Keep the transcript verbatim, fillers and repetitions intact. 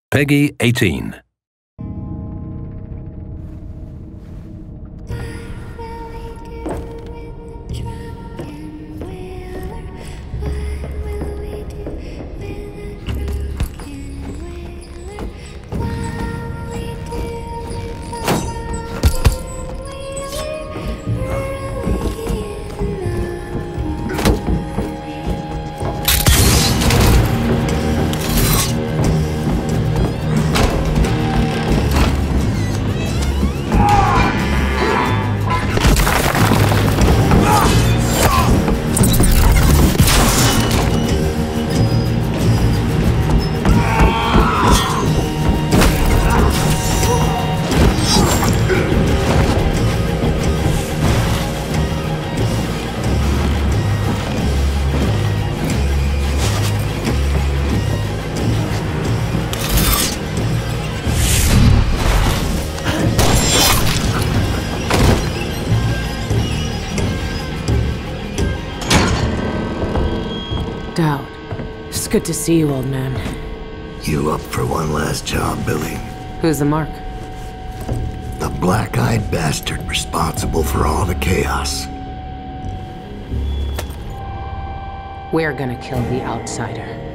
Peggy eighteen. Daud, it's good to see you, old man. You up for one last job, Billy? Who's the mark? The black-eyed bastard responsible for all the chaos. We're gonna kill the outsider.